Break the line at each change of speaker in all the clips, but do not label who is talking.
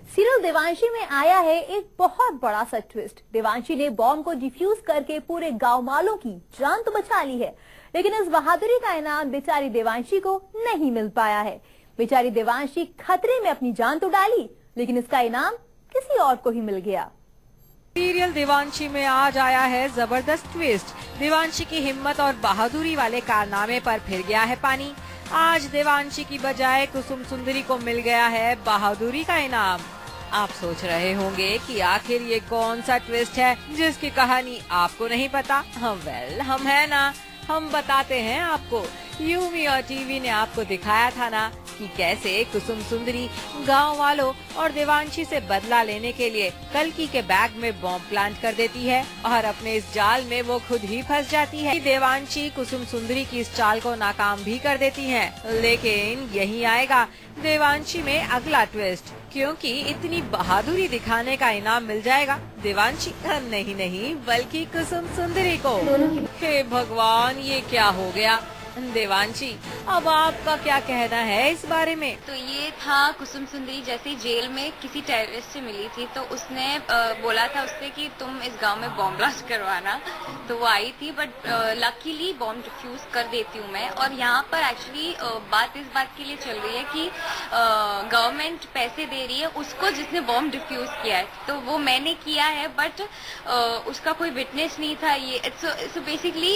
Serial Devanshi में आया है एक बहुत बड़ा सा ट्विस्ट। देवांशी ने बॉम्ब को डिफ्यूज करके पूरे गांव वालों की जान तो बचा ली है, लेकिन इस बहादुरी का इनाम बेचारी देवांशी को नहीं मिल पाया है। बेचारी देवांशी खतरे में अपनी जान तो डाली, लेकिन इसका इनाम किसी और को ही मिल गया।
सीरियल देवांशी में आज आया है जबरदस्त ट्विस्ट। देवांशी की हिम्मत और बहादुरी वाले कारनामे पर फिर गया है पानी। आज देवांशी की बजाय कुसुम सुंदरी को मिल गया है बहादुरी का इनाम। आप सोच रहे होंगे कि आखिर ये कौन सा ट्विस्ट है जिसकी कहानी आपको नहीं पता। हम है ना, हम बताते हैं आपको। यूमी और टीवी ने आपको दिखाया था ना कि कैसे कुसुम सुंदरी गांव वालों और देवांशी से बदला लेने के लिए कल्कि के बैग में बॉम्ब प्लांट कर देती है और अपने इस जाल में वो खुद ही फंस जाती है। देवांशी कुसुम सुंदरी की इस चाल को नाकाम भी कर देती है, लेकिन यही आएगा देवांशी में अगला ट्विस्ट, क्योंकि इतनी बहादुरी दिखाने का इनाम मिल जाएगा देवांशी नहीं बल्कि कुसुम सुंदरी को। हे भगवान, ये क्या हो गया। देवांशी, अब आपका क्या कहना है इस बारे में?
तो ये था कुसुम सुंदरी जैसे जेल में किसी टेररिस्ट से मिली थी, तो उसने बोला था उससे कि तुम इस गांव में बॉम्ब ब्लास्ट करवाना। तो वो आई थी, बट लकीली बॉम्ब डिफ्यूज कर देती हूँ मैं। और यहाँ पर एक्चुअली बात इस बात के लिए चल रही है कि गवर्नमेंट पैसे दे रही है उसको जिसने बॉम्ब डिफ्यूज किया है। तो वो मैंने किया है, बट उसका कोई विटनेस नहीं था। ये सो बेसिकली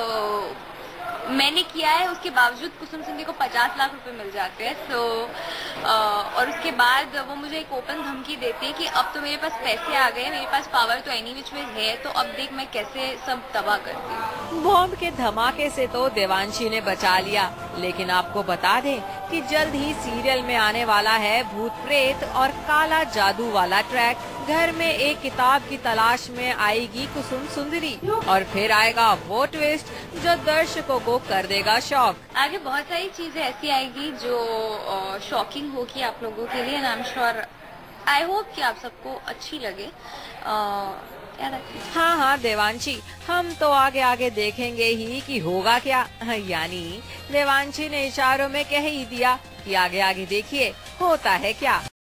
मैंने किया है, उसके बावजूद कुसुम सुंदरी को 50 लाख रुपए मिल जाते हैं। तो और उसके बाद वो मुझे एक ओपन धमकी देती है कि अब तो मेरे पास पैसे आ गए, मेरे पास पावर तो एनी विच वेज है, तो अब देख मैं कैसे सब तबाह करती हूँ।
बॉम्ब के धमाके से तो देवांशी ने बचा लिया, लेकिन आपको बता दें कि जल्द ही सीरियल में आने वाला है भूत प्रेत और काला जादू वाला ट्रैक। घर में एक किताब की तलाश में आएगी कुसुम सुंदरी और फिर आएगा वो ट्विस्ट जो दर्शकों को कर देगा शॉक।
आगे बहुत सारी चीजें ऐसी आएगी जो शॉकिंग होगी आप लोगों के लिए। I am sure, I hope कि आप सबको अच्छी लगे।
हाँ देवांशी, हम तो आगे देखेंगे ही कि होगा क्या। यानी देवांशी ने इशारों में कह ही दिया कि आगे देखिए होता है क्या।